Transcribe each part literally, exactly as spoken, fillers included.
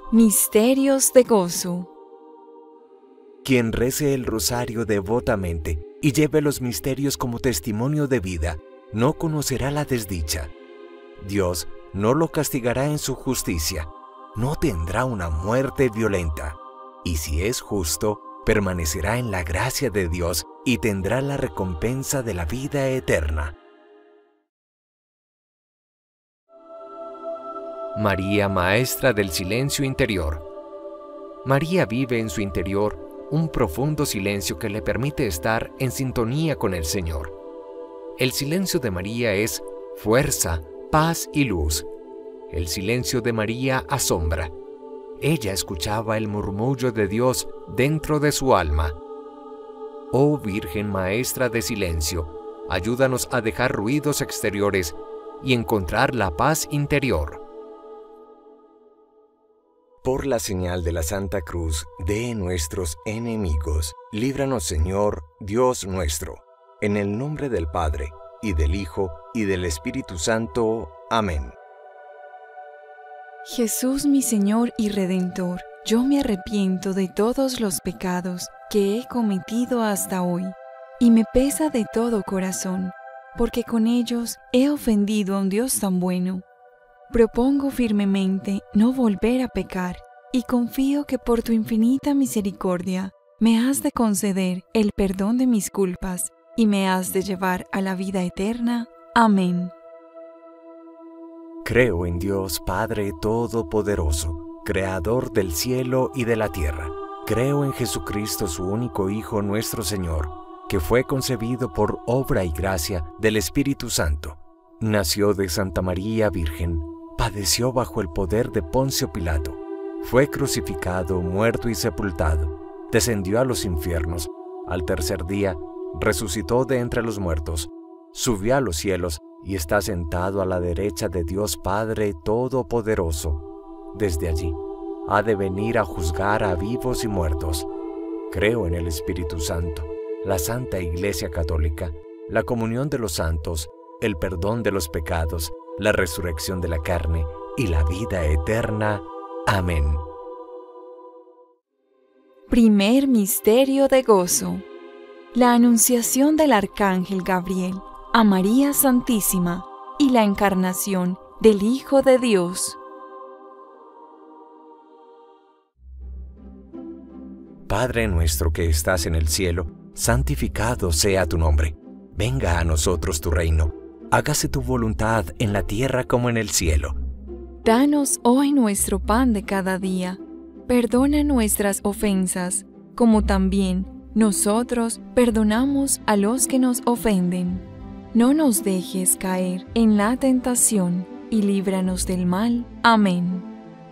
Misterios de gozo. Quien rece el rosario devotamente y lleve los misterios como testimonio de vida, no conocerá la desdicha. Dios no lo castigará en su justicia, no tendrá una muerte violenta, y si es justo, permanecerá en la gracia de Dios y tendrá la recompensa de la vida eterna. María, maestra del silencio interior. María vive en su interior un profundo silencio que le permite estar en sintonía con el Señor. El silencio de María es fuerza, paz y luz. El silencio de María asombra. Ella escuchaba el murmullo de Dios dentro de su alma. Oh Virgen Maestra de Silencio, ayúdanos a dejar ruidos exteriores y encontrar la paz interior. Por la señal de la Santa Cruz de nuestros enemigos, líbranos, Señor, Dios nuestro, en el nombre del Padre, y del Hijo, y del Espíritu Santo. Amén. Jesús, mi Señor y Redentor, yo me arrepiento de todos los pecados que he cometido hasta hoy, y me pesa de todo corazón, porque con ellos he ofendido a un Dios tan bueno. Propongo firmemente no volver a pecar, y confío que por tu infinita misericordia me has de conceder el perdón de mis culpas, y me has de llevar a la vida eterna. Amén. Creo en Dios Padre Todopoderoso, Creador del cielo y de la tierra. Creo en Jesucristo, su único Hijo, nuestro Señor, que fue concebido por obra y gracia del Espíritu Santo. Nació de Santa María Virgen, padeció bajo el poder de Poncio Pilato, fue crucificado, muerto y sepultado, descendió a los infiernos, al tercer día resucitó de entre los muertos, subió a los cielos y está sentado a la derecha de Dios Padre Todopoderoso. Desde allí ha de venir a juzgar a vivos y muertos. Creo en el Espíritu Santo, la Santa Iglesia Católica, la comunión de los santos, el perdón de los pecados, la resurrección de la carne y la vida eterna. Amén. Primer misterio de gozo. La anunciación del Arcángel Gabriel a María Santísima y la encarnación del Hijo de Dios. Padre nuestro que estás en el cielo, santificado sea tu nombre. Venga a nosotros tu reino. Hágase tu voluntad en la tierra como en el cielo. Danos hoy nuestro pan de cada día. Perdona nuestras ofensas, como también nosotros perdonamos a los que nos ofenden. No nos dejes caer en la tentación, y líbranos del mal. Amén.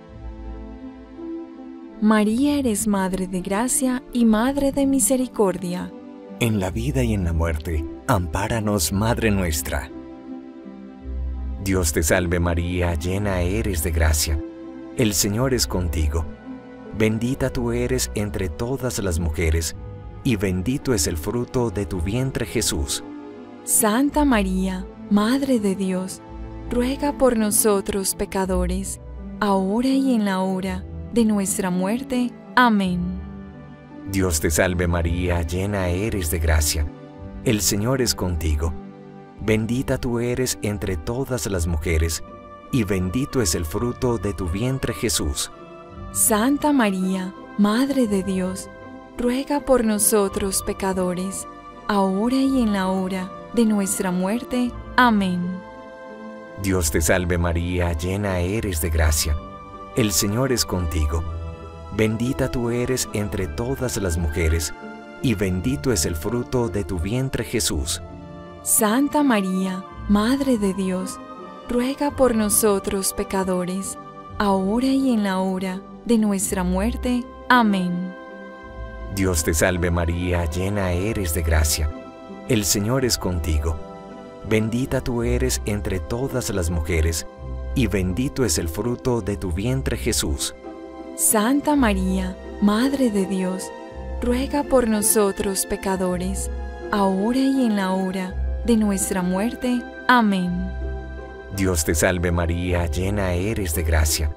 María, eres Madre de Gracia y Madre de Misericordia. En la vida y en la muerte, ampáranos, Madre nuestra. Dios te salve María, llena eres de gracia. El Señor es contigo. Bendita tú eres entre todas las mujeres, y bendito es el fruto de tu vientre Jesús. Santa María, Madre de Dios, ruega por nosotros pecadores, ahora y en la hora de nuestra muerte. Amén. Dios te salve María, llena eres de gracia. El Señor es contigo. Bendita tú eres entre todas las mujeres, y bendito es el fruto de tu vientre Jesús. Santa María, Madre de Dios, ruega por nosotros pecadores, ahora y en la hora de nuestra muerte. Amén. Dios te salve María, llena eres de gracia. El Señor es contigo. Bendita tú eres entre todas las mujeres, y bendito es el fruto de tu vientre Jesús. Santa María, Madre de Dios, ruega por nosotros pecadores, ahora y en la hora de nuestra muerte. Amén. Dios te salve María, llena eres de gracia. El Señor es contigo. Bendita tú eres entre todas las mujeres, y bendito es el fruto de tu vientre Jesús. Santa María, Madre de Dios, ruega por nosotros pecadores, ahora y en la hora de nuestra muerte. Amén. Dios te salve María, llena eres de gracia.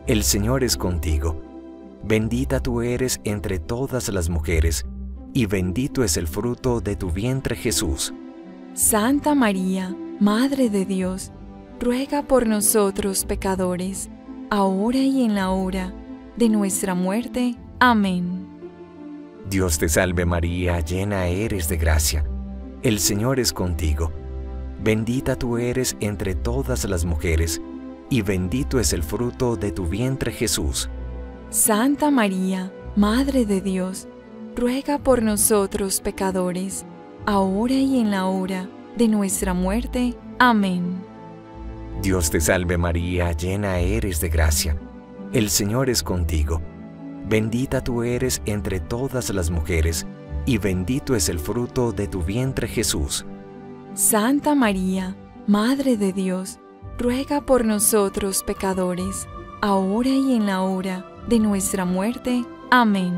el Señor es contigo. Bendita tú eres entre todas las mujeres, y bendito es el fruto de tu vientre, Jesús. Santa María, Madre de Dios, ruega por nosotros pecadores, ahora y en la hora de nuestra muerte. Amén. Dios te salve María, llena eres de gracia. El Señor es contigo. Bendita tú eres entre todas las mujeres, y bendito es el fruto de tu vientre, Jesús. Santa María, Madre de Dios, ruega por nosotros pecadores, ahora y en la hora de nuestra muerte. Amén. Dios te salve María, llena eres de gracia. El Señor es contigo. Bendita tú eres entre todas las mujeres, y bendito es el fruto de tu vientre, Jesús. Santa María, Madre de Dios, ruega por nosotros pecadores, ahora y en la hora de nuestra muerte. Amén.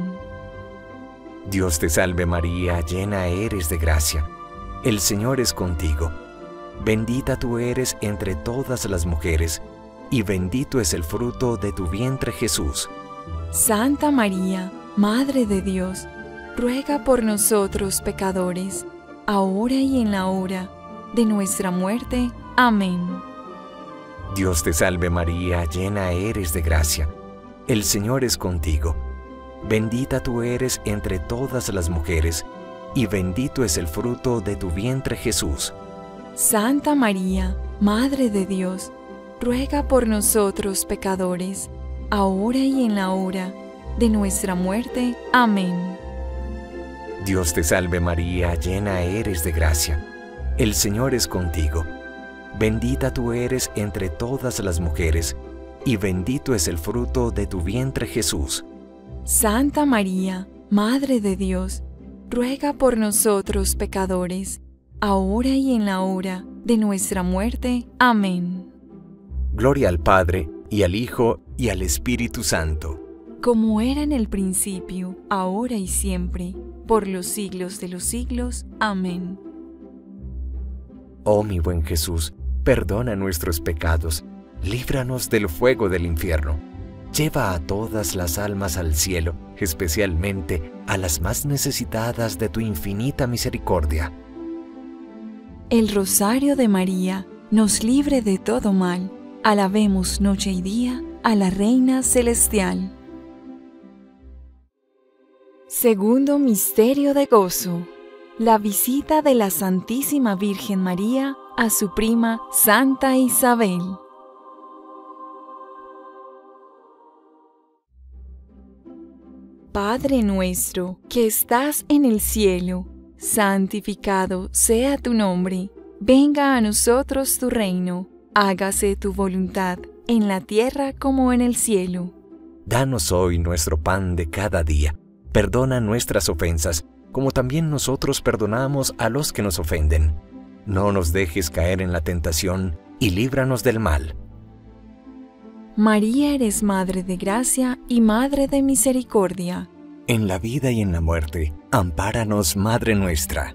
Dios te salve María, llena eres de gracia. El Señor es contigo. Bendita tú eres entre todas las mujeres, y bendito es el fruto de tu vientre, Jesús. Santa María, Madre de Dios, ruega por nosotros pecadores, ahora y en la hora de nuestra muerte. Amén. Dios te salve María, llena eres de gracia. El Señor es contigo. Bendita tú eres entre todas las mujeres, y bendito es el fruto de tu vientre, Jesús. Santa María, Madre de Dios, ruega por nosotros pecadores, ahora y en la hora de nuestra muerte. Amén. Dios te salve María, llena eres de gracia. El Señor es contigo. Bendita tú eres entre todas las mujeres, y bendito es el fruto de tu vientre, Jesús. Santa María, Madre de Dios, ruega por nosotros pecadores, ahora y en la hora de nuestra muerte. Amén. Gloria al Padre, y al Hijo, y al Espíritu Santo. Como era en el principio, ahora y siempre, por los siglos de los siglos. Amén. Oh mi buen Jesús, perdona nuestros pecados, líbranos del fuego del infierno. Lleva a todas las almas al cielo, especialmente a las más necesitadas de tu infinita misericordia. El Rosario de María nos libre de todo mal. Alabemos noche y día a la Reina Celestial. Segundo misterio de gozo: la visita de la Santísima Virgen María a su prima Santa Isabel. Padre nuestro, que estás en el cielo, santificado sea tu nombre. Venga a nosotros tu reino. Hágase tu voluntad, en la tierra como en el cielo. Danos hoy nuestro pan de cada día. Perdona nuestras ofensas, como también nosotros perdonamos a los que nos ofenden. No nos dejes caer en la tentación, y líbranos del mal. María, eres Madre de gracia y Madre de misericordia. En la vida y en la muerte, ampáranos, Madre nuestra.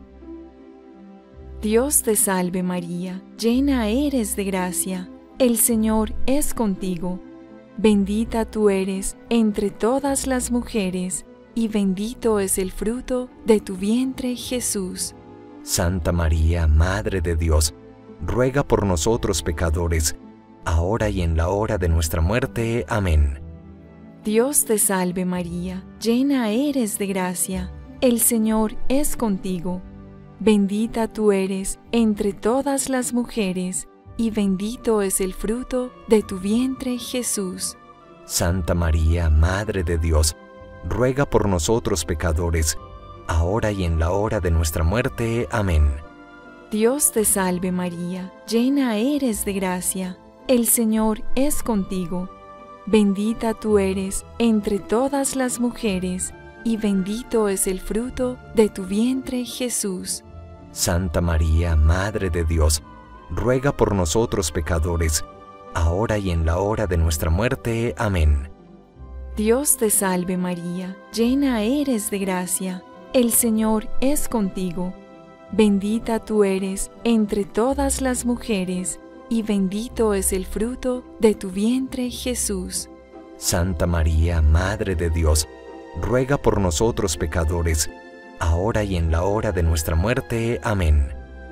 Dios te salve María, llena eres de gracia. El Señor es contigo. Bendita tú eres entre todas las mujeres, y bendito es el fruto de tu vientre, Jesús. Santa María, Madre de Dios, ruega por nosotros pecadores, ahora y en la hora de nuestra muerte. Amén. Dios te salve María, llena eres de gracia. El Señor es contigo. Bendita tú eres entre todas las mujeres, y bendito es el fruto de tu vientre, Jesús. Santa María, Madre de Dios, ruega por nosotros pecadores, ahora y en la hora de nuestra muerte. Amén. Dios te salve María, llena eres de gracia. El Señor es contigo. Bendita tú eres entre todas las mujeres, y bendito es el fruto de tu vientre, Jesús. Santa María, Madre de Dios, ruega por nosotros pecadores, ahora y en la hora de nuestra muerte. Amén. Dios te salve María, llena eres de gracia. El Señor es contigo. Bendita tú eres entre todas las mujeres, y bendito es el fruto de tu vientre, Jesús. Santa María, Madre de Dios, ruega por nosotros pecadores, ahora y en la hora de nuestra muerte. Amén.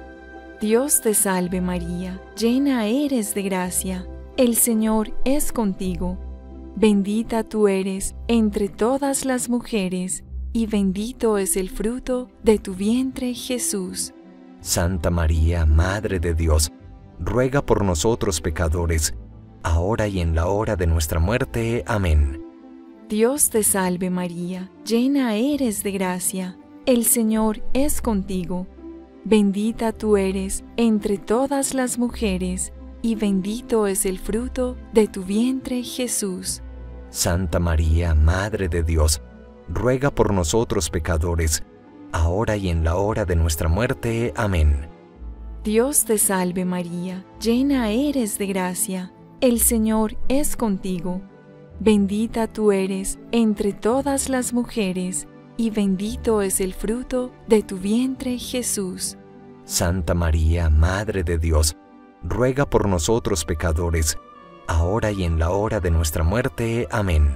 Dios te salve María, llena eres de gracia, el Señor es contigo. Bendita tú eres entre todas las mujeres, y bendito es el fruto de tu vientre, Jesús. Santa María, Madre de Dios, ruega por nosotros pecadores, ahora y en la hora de nuestra muerte. Amén. Dios te salve María, llena eres de gracia, el Señor es contigo. Bendita tú eres entre todas las mujeres, y bendito es el fruto de tu vientre, Jesús. Santa María, Madre de Dios, ruega por nosotros pecadores, ahora y en la hora de nuestra muerte. Amén. Dios te salve María, llena eres de gracia, el Señor es contigo. Bendita tú eres entre todas las mujeres, y bendito es el fruto de tu vientre, Jesús. Santa María, Madre de Dios, ruega por nosotros pecadores, ahora y en la hora de nuestra muerte. Amén.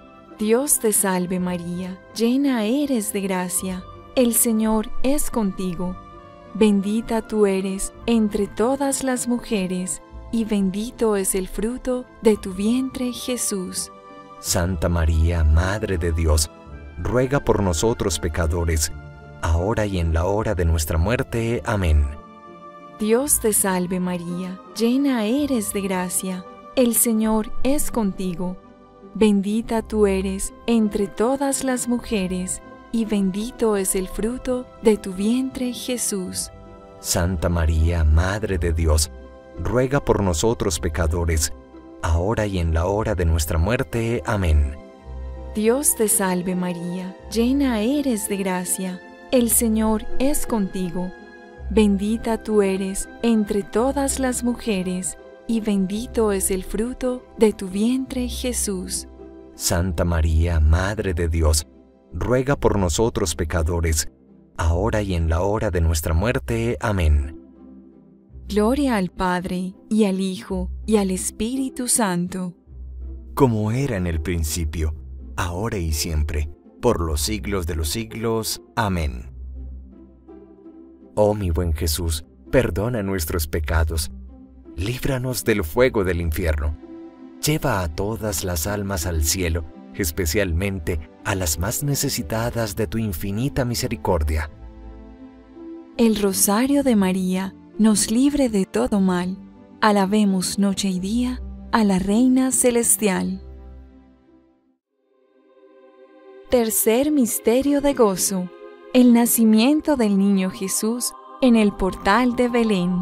Dios te salve María, llena eres de gracia, el Señor es contigo. Bendita tú eres entre todas las mujeres, y bendito es el fruto de tu vientre, Jesús. Santa María, Madre de Dios, ruega por nosotros pecadores, ahora y en la hora de nuestra muerte. Amén. Dios te salve María, llena eres de gracia, el Señor es contigo. Bendita tú eres entre todas las mujeres, y bendito es el fruto de tu vientre, Jesús. Santa María, Madre de Dios, ruega por nosotros pecadores, ahora y en la hora de nuestra muerte. Amén. Dios te salve María, llena eres de gracia, el Señor es contigo. Bendita tú eres entre todas las mujeres, y bendito es el fruto de tu vientre, Jesús. Santa María, Madre de Dios, ruega por nosotros pecadores, ahora y en la hora de nuestra muerte. Amén. Gloria al Padre, y al Hijo, y al Espíritu Santo. Como era en el principio, ahora y siempre, por los siglos de los siglos. Amén. Oh mi buen Jesús, perdona nuestros pecados, líbranos del fuego del infierno, lleva a todas las almas al cielo, especialmente a las más necesitadas de tu infinita misericordia. El Rosario de María nos libre de todo mal. Alabemos noche y día a la Reina Celestial. Tercer misterio de gozo: el nacimiento del niño Jesús en el portal de Belén.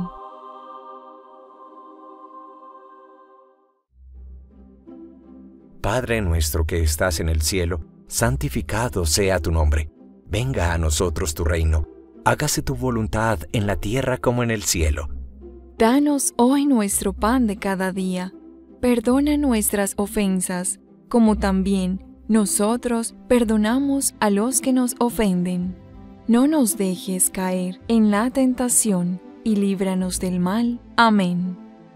Padre nuestro que estás en el cielo, santificado sea tu nombre. Venga a nosotros tu reino. Hágase tu voluntad en la tierra como en el cielo. Danos hoy nuestro pan de cada día. Perdona nuestras ofensas, como también nosotros perdonamos a los que nos ofenden. No nos dejes caer en la tentación, y líbranos del mal. Amén.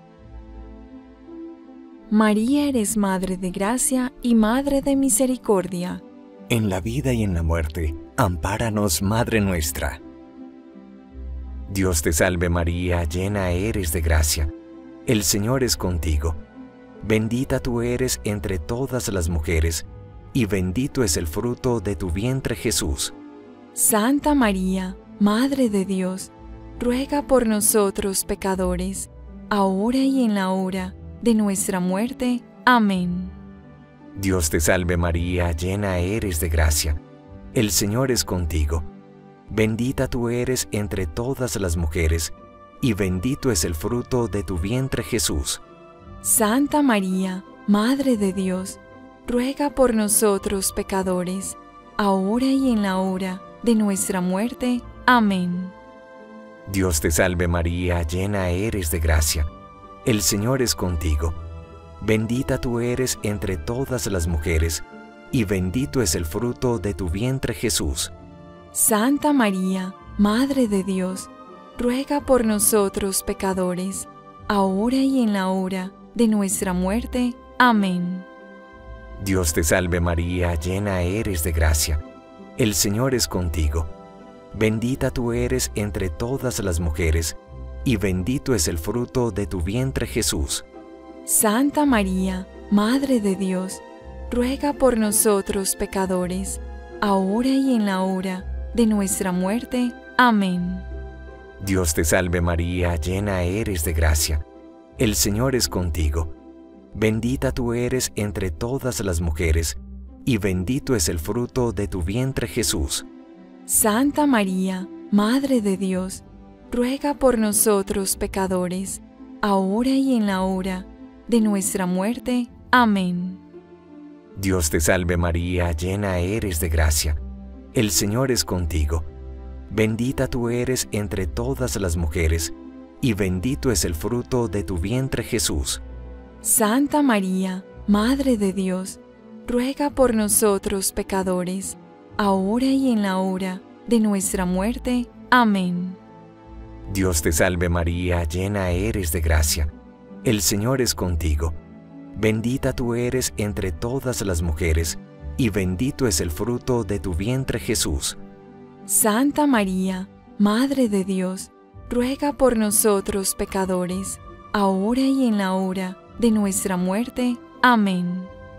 María, eres Madre de gracia y Madre de misericordia. En la vida y en la muerte, ampáranos, Madre nuestra. Dios te salve María, llena eres de gracia. El Señor es contigo. Bendita tú eres entre todas las mujeres, y bendito es el fruto de tu vientre, Jesús. Santa María, Madre de Dios, ruega por nosotros pecadores, ahora y en la hora de nuestra muerte. Amén. Dios te salve María, llena eres de gracia. El Señor es contigo. Bendita tú eres entre todas las mujeres, y bendito es el fruto de tu vientre, Jesús. Santa María, Madre de Dios, ruega por nosotros pecadores, ahora y en la hora de nuestra muerte. Amén. Dios te salve María, llena eres de gracia. El Señor es contigo. Bendita tú eres entre todas las mujeres, y bendito es el fruto de tu vientre, Jesús. Santa María, Madre de Dios, ruega por nosotros pecadores, ahora y en la hora de nuestra muerte. Amén. Dios te salve María, llena eres de gracia. El Señor es contigo. Bendita tú eres entre todas las mujeres, y bendito es el fruto de tu vientre Jesús. Santa María, Madre de Dios, ruega por nosotros pecadores, ahora y en la hora de nuestra muerte. Amén. Dios te salve María, llena eres de gracia. El Señor es contigo. Bendita tú eres entre todas las mujeres, y bendito es el fruto de tu vientre Jesús. Santa María, Madre de Dios, ruega por nosotros pecadores, ahora y en la hora de nuestra muerte. Amén. Dios te salve María, llena eres de gracia. El Señor es contigo. Bendita tú eres entre todas las mujeres, y bendito es el fruto de tu vientre Jesús. Santa María, Madre de Dios, ruega por nosotros pecadores, ahora y en la hora de nuestra muerte. Amén. Dios te salve María, llena eres de gracia. El Señor es contigo. Bendita tú eres entre todas las mujeres, y bendito es el fruto de tu vientre Jesús. Santa María, Madre de Dios, ruega por nosotros pecadores, ahora y en la hora de nuestra muerte. Amén.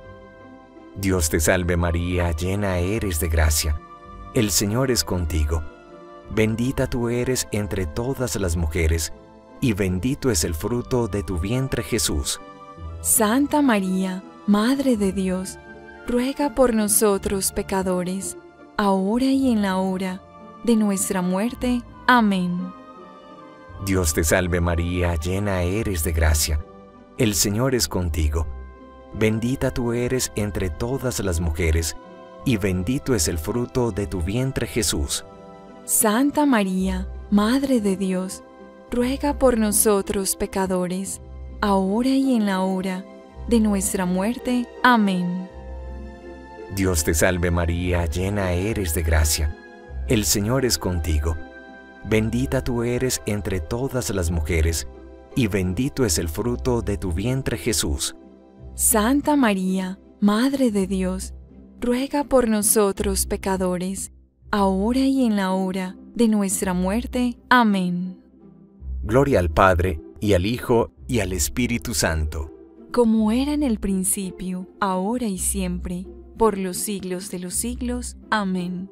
Dios te salve María, llena eres de gracia. El Señor es contigo. Bendita tú eres entre todas las mujeres, y bendito es el fruto de tu vientre Jesús. Santa María, Madre de Dios, ruega por nosotros pecadores, ahora y en la hora de nuestra muerte. Amén. Dios te salve María, llena eres de gracia. El Señor es contigo. Bendita tú eres entre todas las mujeres, y bendito es el fruto de tu vientre Jesús. Santa María, Madre de Dios, ruega por nosotros pecadores, ahora y en la hora de nuestra muerte. Amén. Dios te salve María, llena eres de gracia. El Señor es contigo. Bendita tú eres entre todas las mujeres, y bendito es el fruto de tu vientre Jesús. Santa María, Madre de Dios, ruega por nosotros pecadores, ahora y en la hora de nuestra muerte. Amén. Gloria al Padre, y al Hijo, y al Espíritu Santo. Como era en el principio, ahora y siempre, por los siglos de los siglos. Amén.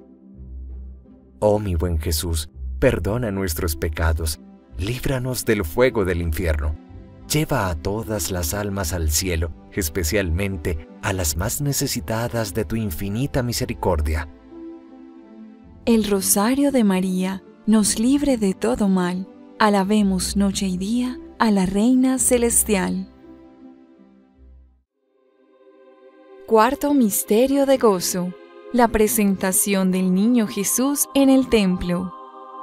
Oh mi buen Jesús, perdona nuestros pecados, líbranos del fuego del infierno. Lleva a todas las almas al cielo, especialmente a las más necesitadas de tu infinita misericordia. El Rosario de María nos libre de todo mal. Alabemos noche y día a la Reina Celestial. Cuarto Misterio de Gozo: la presentación del Niño Jesús en el templo.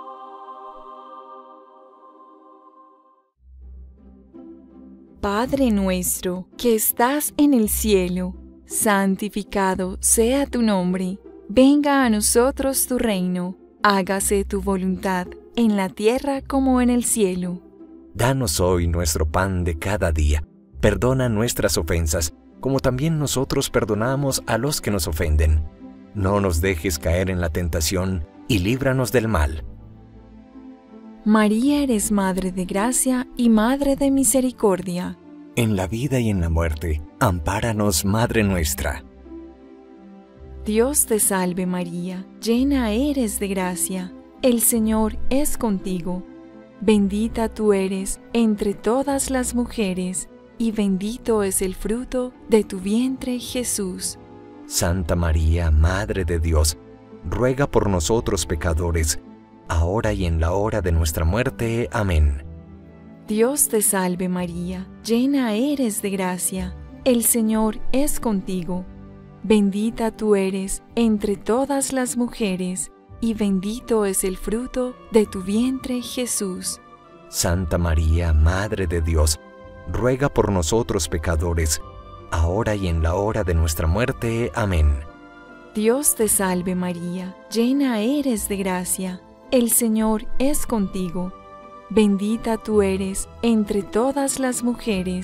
Padre nuestro, que estás en el cielo, santificado sea tu nombre. Venga a nosotros tu reino. Hágase tu voluntad, en la tierra como en el cielo. Danos hoy nuestro pan de cada día. Perdona nuestras ofensas, como también nosotros perdonamos a los que nos ofenden. No nos dejes caer en la tentación, y líbranos del mal. María, eres Madre de gracia y Madre de misericordia. En la vida y en la muerte, ampáranos, Madre nuestra. Dios te salve María, llena eres de gracia. El Señor es contigo. Bendita tú eres entre todas las mujeres, y bendito es el fruto de tu vientre, Jesús. Santa María, Madre de Dios, ruega por nosotros pecadores, ahora y en la hora de nuestra muerte. Amén. Dios te salve María, llena eres de gracia. El Señor es contigo. Bendita tú eres entre todas las mujeres, y bendito es el fruto de tu vientre, Jesús. Santa María, Madre de Dios, ruega por nosotros pecadores, ahora y en la hora de nuestra muerte. Amén. Dios te salve María, llena eres de gracia. El Señor es contigo. Bendita tú eres entre todas las mujeres,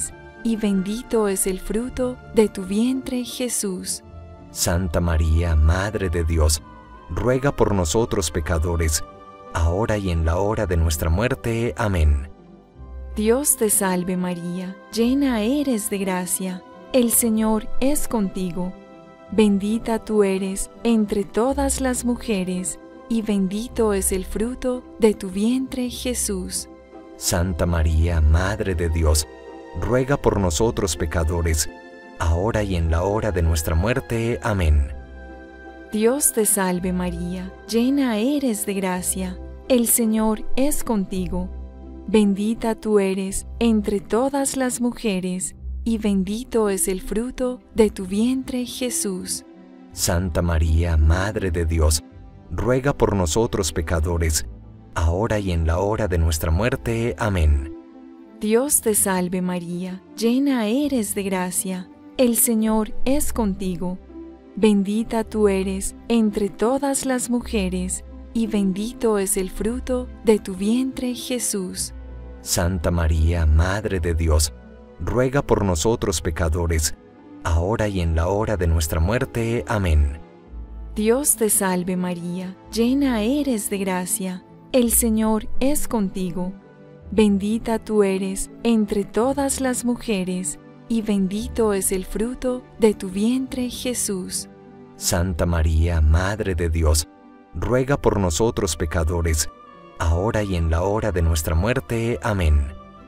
y bendito es el fruto de tu vientre, Jesús. Santa María, Madre de Dios, ruega por nosotros pecadores, ahora y en la hora de nuestra muerte. Amén. Dios te salve María, llena eres de gracia, el Señor es contigo. Bendita tú eres entre todas las mujeres, y bendito es el fruto de tu vientre, Jesús. Santa María, Madre de Dios, ruega por nosotros pecadores, ahora y en la hora de nuestra muerte. Amén. Dios te salve María, llena eres de gracia, el Señor es contigo. Bendita tú eres entre todas las mujeres, y bendito es el fruto de tu vientre, Jesús. Santa María, Madre de Dios, ruega por nosotros pecadores, ahora y en la hora de nuestra muerte. Amén. Dios te salve María, llena eres de gracia, el Señor es contigo. Bendita tú eres entre todas las mujeres, y bendito es el fruto de tu vientre, Jesús. Santa María, Madre de Dios, ruega por nosotros pecadores, ahora y en la hora de nuestra muerte. Amén. Dios te salve María, llena eres de gracia, el Señor es contigo. Bendita tú eres entre todas las mujeres, y bendito es el fruto de tu vientre, Jesús. Santa María, Madre de Dios, ruega por nosotros pecadores, ahora y en la hora de nuestra muerte. Amén.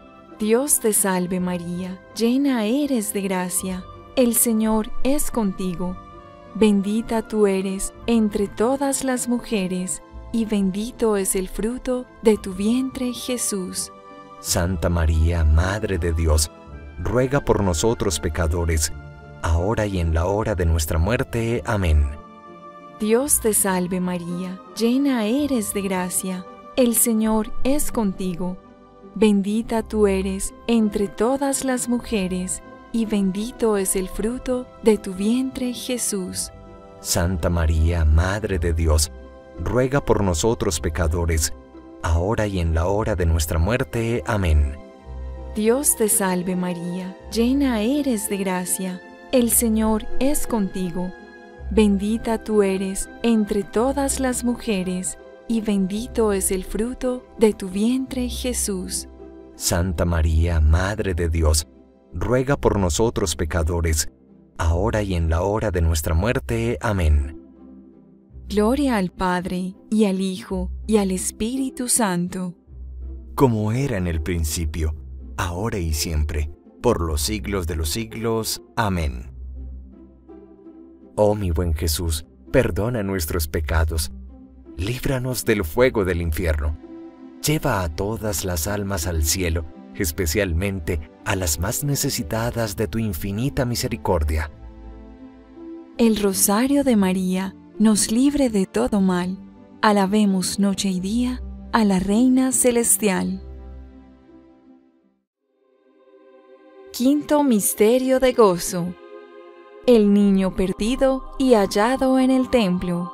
Dios te salve María, llena eres de gracia, el Señor es contigo. Bendita tú eres entre todas las mujeres, y bendito es el fruto de tu vientre, Jesús. Santa María, Madre de Dios, ruega por nosotros pecadores, ahora y en la hora de nuestra muerte. Amén. Dios te salve María, llena eres de gracia, el Señor es contigo. Bendita tú eres entre todas las mujeres, y bendito es el fruto de tu vientre, Jesús. Santa María, Madre de Dios, ruega por nosotros pecadores, ahora y en la hora de nuestra muerte. Amén. Dios te salve María, llena eres de gracia, el Señor es contigo. Bendita tú eres entre todas las mujeres, y bendito es el fruto de tu vientre, Jesús. Santa María, Madre de Dios, ruega por nosotros pecadores, ahora y en la hora de nuestra muerte. Amén. Gloria al Padre, y al Hijo, y al Espíritu Santo. Como era en el principio, ahora y siempre, por los siglos de los siglos. Amén. Oh mi buen Jesús, perdona nuestros pecados, líbranos del fuego del infierno. Lleva a todas las almas al cielo, especialmente a las más necesitadas de tu infinita misericordia. El Rosario de María nos libre de todo mal. Alabemos noche y día a la Reina Celestial. Quinto Misterio de Gozo. El niño perdido y hallado en el templo.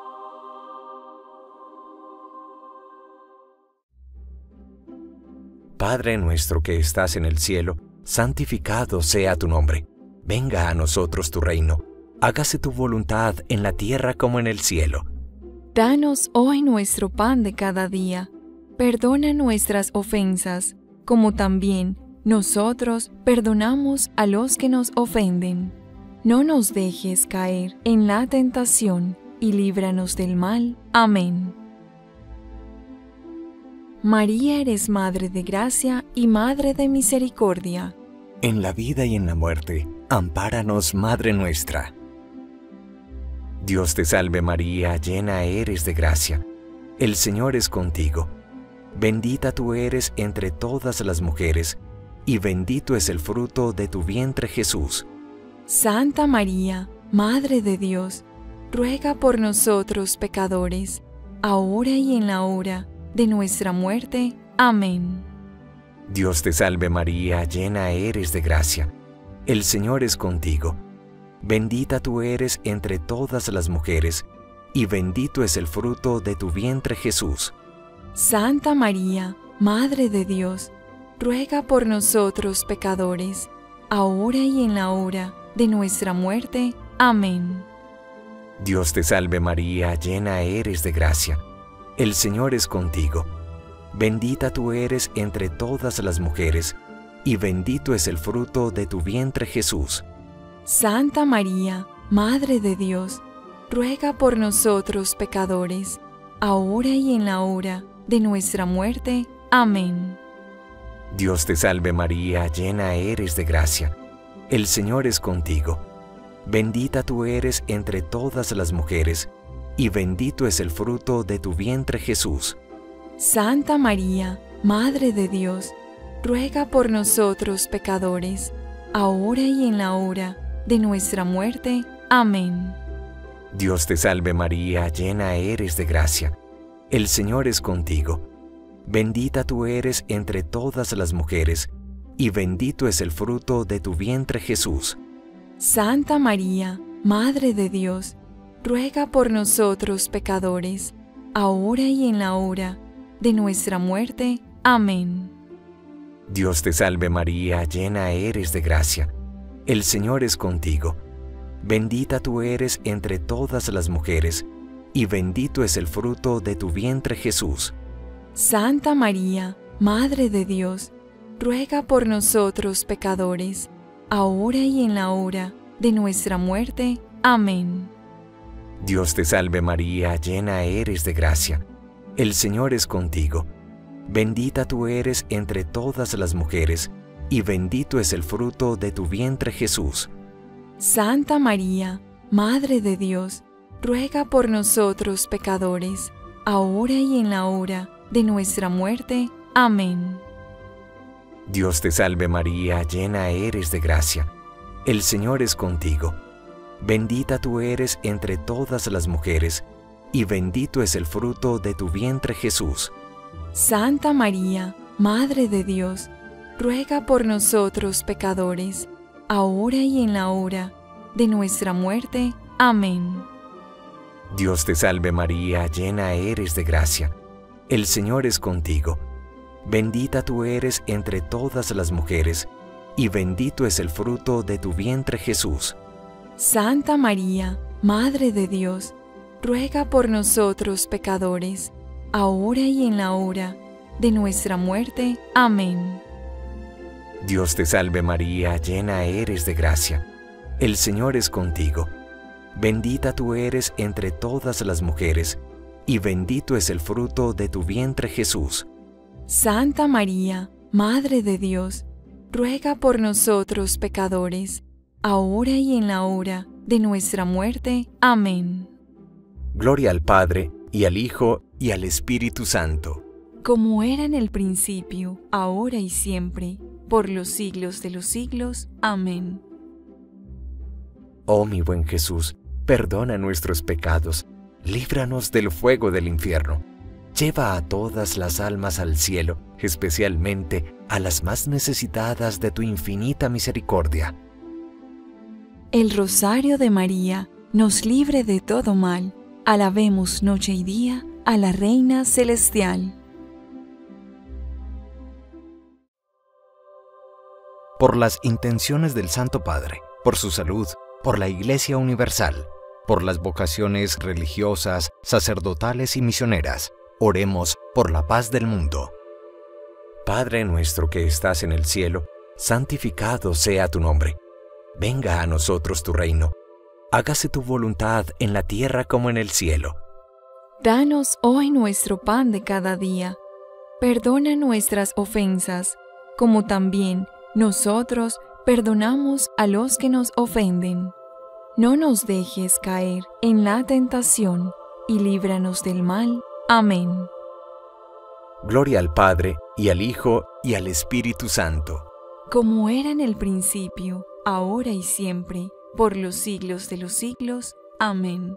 Padre nuestro que estás en el cielo, santificado sea tu nombre. Venga a nosotros tu reino. Hágase tu voluntad en la tierra como en el cielo. Danos hoy nuestro pan de cada día. Perdona nuestras ofensas, como también nosotros perdonamos a los que nos ofenden. No nos dejes caer en la tentación, y líbranos del mal. Amén. María, eres Madre de Gracia y Madre de Misericordia. En la vida y en la muerte, ampáranos, Madre nuestra. Dios te salve María, llena eres de gracia. El Señor es contigo. Bendita tú eres entre todas las mujeres, y bendito es el fruto de tu vientre, Jesús. Santa María, Madre de Dios, ruega por nosotros pecadores, ahora y en la hora de nuestra muerte. Amén. Dios te salve María, llena eres de gracia. El Señor es contigo. Bendita tú eres entre todas las mujeres, y bendito es el fruto de tu vientre, Jesús. Santa María, Madre de Dios, ruega por nosotros pecadores, ahora y en la hora de nuestra muerte. Amén. Dios te salve María, llena eres de gracia. El Señor es contigo. Bendita tú eres entre todas las mujeres, y bendito es el fruto de tu vientre Jesús. Santa María, Madre de Dios, ruega por nosotros pecadores, ahora y en la hora de nuestra muerte. Amén. Dios te salve María, llena eres de gracia. El Señor es contigo. Bendita tú eres entre todas las mujeres, y bendito es el fruto de tu vientre Jesús. Santa María, Madre de Dios, ruega por nosotros pecadores, ahora y en la hora de nuestra muerte. Amén. Dios te salve María, llena eres de gracia. El Señor es contigo. Bendita tú eres entre todas las mujeres, y bendito es el fruto de tu vientre Jesús. Santa María, Madre de Dios, ruega por nosotros pecadores, ahora y en la hora de nuestra muerte. Amén. Dios te salve María, llena eres de gracia. El Señor es contigo. Bendita tú eres entre todas las mujeres, y bendito es el fruto de tu vientre Jesús. Santa María, Madre de Dios, ruega por nosotros pecadores, ahora y en la hora de nuestra muerte. Amén. Dios te salve María, llena eres de gracia. El Señor es contigo. Bendita tú eres entre todas las mujeres, y bendito es el fruto de tu vientre Jesús. Santa María, Madre de Dios, ruega por nosotros pecadores, ahora y en la hora de nuestra muerte. Amén. Dios te salve María, llena eres de gracia. El Señor es contigo. Bendita tú eres entre todas las mujeres, y bendito es el fruto de tu vientre Jesús. Santa María, Madre de Dios, ruega por nosotros pecadores, ahora y en la hora de nuestra muerte. Amén. Dios te salve María, llena eres de gracia. El Señor es contigo. Bendita tú eres entre todas las mujeres, y bendito es el fruto de tu vientre Jesús. Santa María, Madre de Dios, ruega por nosotros pecadores, ahora y en la hora de nuestra muerte. Amén. Dios te salve María, llena eres de gracia. El Señor es contigo. Bendita tú eres entre todas las mujeres, y bendito es el fruto de tu vientre Jesús. Santa María, Madre de Dios, ruega por nosotros pecadores, ahora y en la hora de nuestra muerte. Amén. Gloria al Padre, y al Hijo, y al Espíritu Santo. Como era en el principio, ahora y siempre, por los siglos de los siglos. Amén. Oh mi buen Jesús, perdona nuestros pecados, líbranos del fuego del infierno. Lleva a todas las almas al cielo, especialmente a las más necesitadas de tu infinita misericordia. El rosario de María nos libre de todo mal. Alabemos noche y día a la Reina Celestial. Por las intenciones del Santo Padre, por su salud, por la Iglesia Universal, por las vocaciones religiosas, sacerdotales y misioneras, oremos por la paz del mundo. Padre nuestro que estás en el cielo, santificado sea tu nombre. Venga a nosotros tu reino. Hágase tu voluntad en la tierra como en el cielo. Danos hoy nuestro pan de cada día. Perdona nuestras ofensas, como también nosotros perdonamos a los que nos ofenden. No nos dejes caer en la tentación, y líbranos del mal. Amén. Gloria al Padre, y al Hijo, y al Espíritu Santo. Como era en el principio, ahora y siempre, por los siglos de los siglos. Amén.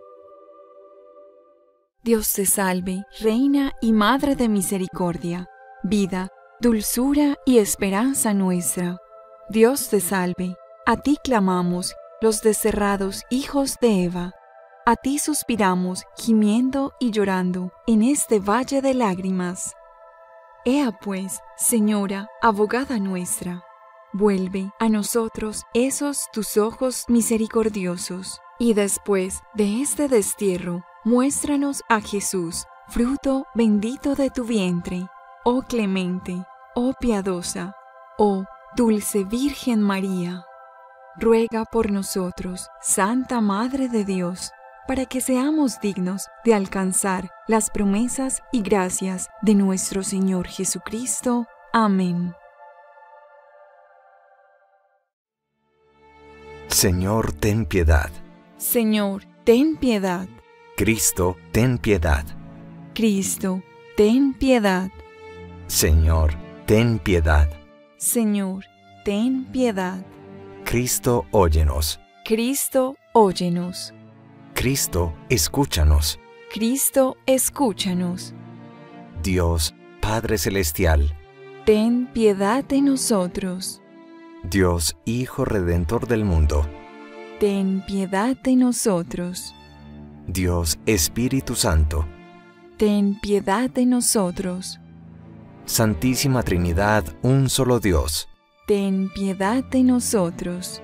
Dios te salve, Reina y Madre de misericordia, vida, dulzura y esperanza nuestra. Dios te salve, a ti clamamos, los desterrados hijos de Eva. A ti suspiramos, gimiendo y llorando, en este valle de lágrimas. Ea pues, Señora, abogada nuestra, vuelve a nosotros esos tus ojos misericordiosos. Y después de este destierro, muéstranos a Jesús, fruto bendito de tu vientre. Oh clemente, oh piadosa, oh dulce Virgen María. Ruega por nosotros, Santa Madre de Dios, para que seamos dignos de alcanzar las promesas y gracias de nuestro Señor Jesucristo. Amén. Señor, ten piedad. Señor, ten piedad. Cristo, ten piedad. Cristo, ten piedad. Señor, ten piedad. Señor, ten piedad. Cristo, óyenos. Cristo, óyenos. Cristo, escúchanos. Cristo, escúchanos. Dios, Padre Celestial. Ten piedad de nosotros. Dios, Hijo Redentor del mundo. Ten piedad de nosotros. Dios, Espíritu Santo. Ten piedad de nosotros. Santísima Trinidad, un solo Dios. Ten piedad de nosotros.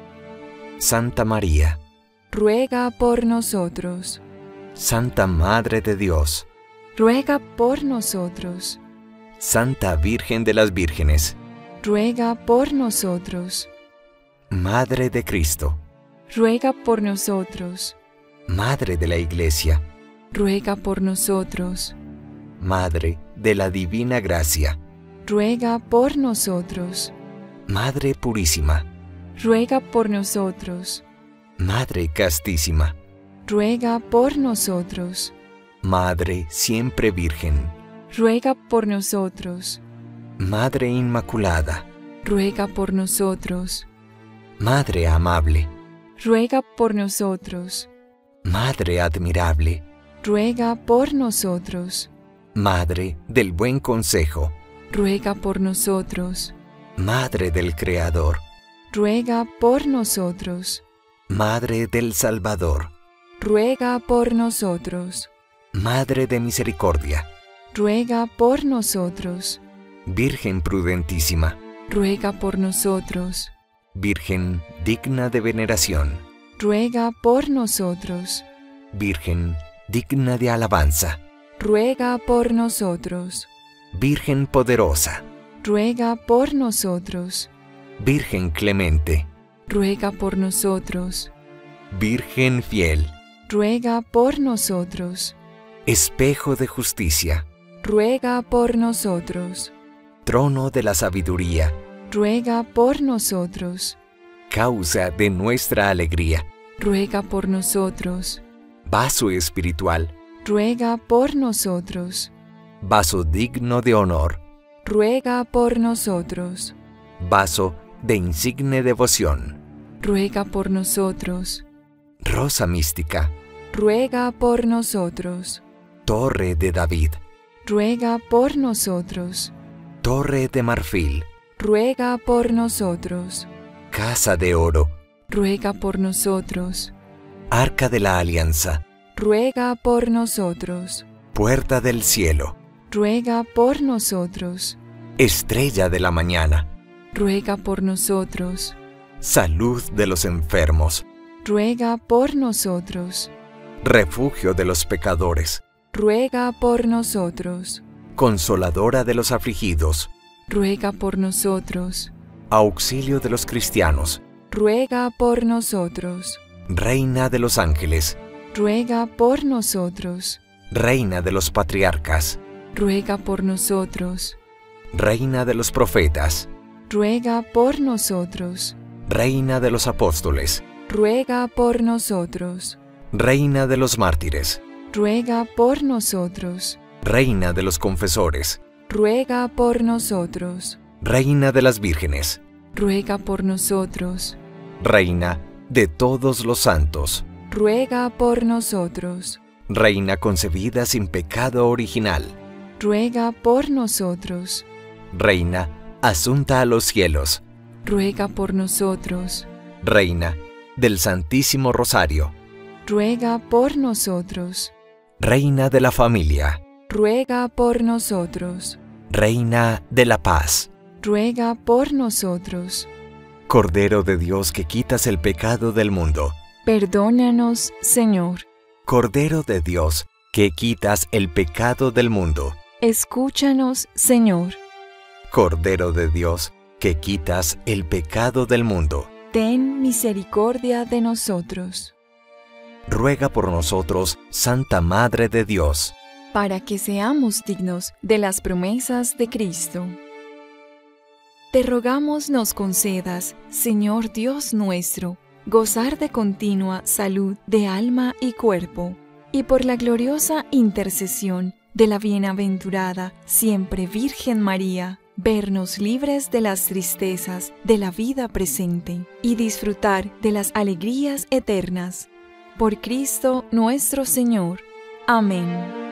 Santa María. Ruega por nosotros. Santa Madre de Dios. Ruega por nosotros. Santa Virgen de las Vírgenes. Ruega por nosotros. Madre de Cristo. Ruega por nosotros. Madre de la Iglesia. Ruega por nosotros. Madre de la Divina Gracia. Ruega por nosotros. Madre Purísima. Ruega por nosotros. Madre Castísima. Ruega por nosotros. Madre Siempre Virgen. Ruega por nosotros. Madre Inmaculada. Ruega por nosotros. Madre Amable. Ruega por nosotros. Madre Admirable. Ruega por nosotros. Madre del Buen Consejo. Ruega por nosotros. Madre del Creador. Ruega por nosotros. Madre del Salvador. Ruega por nosotros. Madre de Misericordia. Ruega por nosotros. Virgen prudentísima. Ruega por nosotros. Virgen digna de veneración. Ruega por nosotros. Virgen digna de alabanza. Ruega por nosotros. Virgen poderosa. Ruega por nosotros. Virgen clemente. Ruega por nosotros. Virgen fiel. Ruega por nosotros. Espejo de justicia. Ruega por nosotros. Trono de la sabiduría. Ruega por nosotros. Causa de nuestra alegría. Ruega por nosotros. Vaso espiritual. Ruega por nosotros. Vaso digno de honor. Ruega por nosotros. Vaso de insigne devoción. Ruega por nosotros. Rosa mística. Ruega por nosotros. Torre de David. Ruega por nosotros. Torre de marfil. Ruega por nosotros. Casa de oro. Ruega por nosotros. Arca de la alianza. Ruega por nosotros. Puerta del cielo. Ruega por nosotros. Estrella de la mañana. Ruega por nosotros. Salud de los enfermos. Ruega por nosotros. Refugio de los pecadores. Ruega por nosotros. Consoladora de los afligidos. Ruega por nosotros. Auxilio de los cristianos. Ruega por nosotros. Reina de los ángeles. Ruega por nosotros. Reina de los patriarcas. Ruega por nosotros. Reina de los profetas. Ruega por nosotros. Reina de los apóstoles. Ruega por nosotros. Reina de los mártires. Ruega por nosotros. Reina de los confesores. Ruega por nosotros. Reina de las vírgenes. Ruega por nosotros. Reina de todos los santos. Ruega por nosotros. Reina concebida sin pecado original. Ruega por nosotros. Reina asunta a los cielos. Ruega por nosotros. Reina del Santísimo Rosario. Ruega por nosotros. Reina de la familia. Ruega por nosotros. Reina de la paz. Ruega por nosotros. Cordero de Dios que quitas el pecado del mundo. Perdónanos, Señor. Cordero de Dios que quitas el pecado del mundo. Escúchanos, Señor. Cordero de Dios que quitas el pecado del mundo. Ten misericordia de nosotros. Ruega por nosotros, Santa Madre de Dios, para que seamos dignos de las promesas de Cristo. Te rogamos nos concedas, Señor Dios nuestro, gozar de continua salud de alma y cuerpo, y por la gloriosa intercesión de la bienaventurada siempre Virgen María, vernos libres de las tristezas de la vida presente y disfrutar de las alegrías eternas. Por Cristo nuestro Señor. Amén.